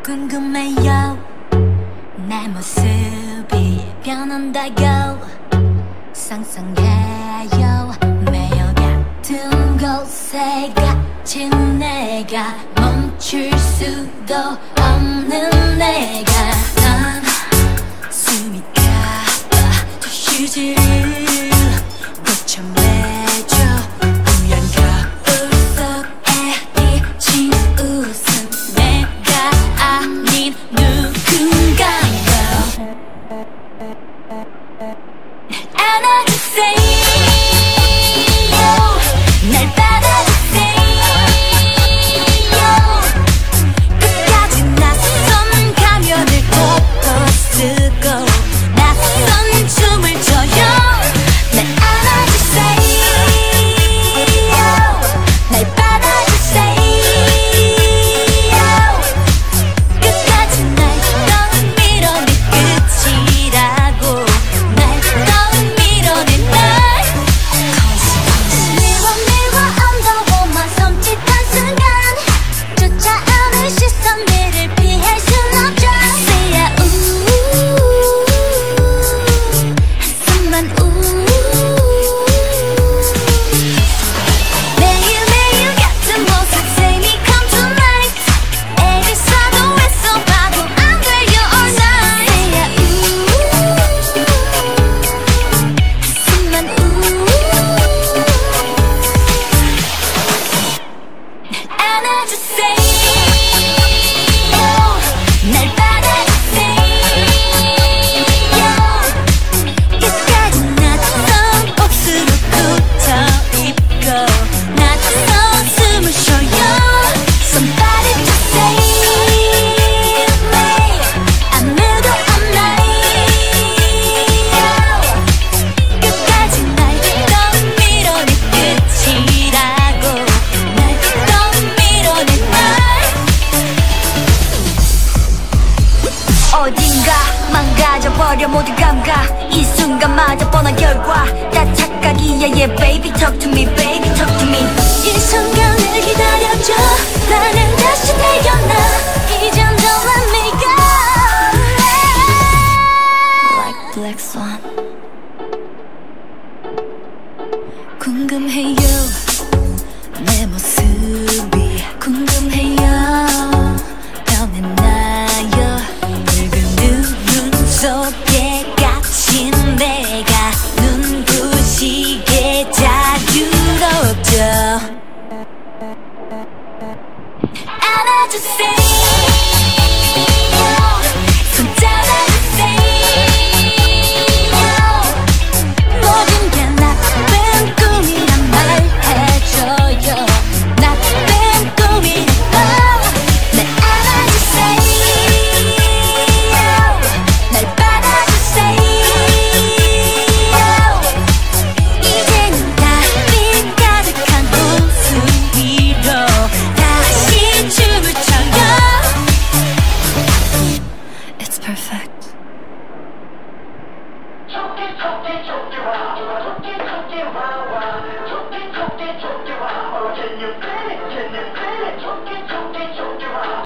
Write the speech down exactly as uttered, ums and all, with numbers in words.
궁금해요. 내 모습이 변한다고 상상해요. 매일 같은 곳에 갇힌 내가 멈출 수도 없는 내가 난 숨이 가빠 두 휴지를 고쳐매줘. 우연 거울 속에 비친 웃음 내가 아닌 누군가요. 안아주세요. 날 받아주세요. 끝까지 낯선 가면을 덮어 쓰고 낯선 춤을 춰요. 날 안아주세요. 날 받아주세요. 끝까지 날 떠밀어내 끝이라고. 날 떠밀어내 날 미워 미워 언더워만 섬찟한 순간 쫓아 오는 시선들을 피할 순 없죠. Say 우 한숨만 우 매일매일 같은 모습 Say me come tonight. 애를 써도 애써 봐도 안 돼요 all night. Say 우 한숨만 우 안아주세요. 날 받아주세요. 끝까지 낯선 옷으로 굳어입고 낯선 숨을 쉬어요. Somebody just save me. 아무도 없나요. 끝까지 날 떠밀어내 끝이라고. 날 떠밀어내 날 어딘가 망가져버려 모든 감각. 이 순간마저 뻔한 결과 다 착각이야. Yeah baby talk to me baby talk to me. 이 순간을 기다려줘. 나는 다시 태어나. 이젠 don't let me go. Like black swan. 궁금해요. 내 모습이 궁금해요. 변했나요. 붉은 눈 속에 갇힌 내가 눈부시게 자유롭죠. 안아주세요.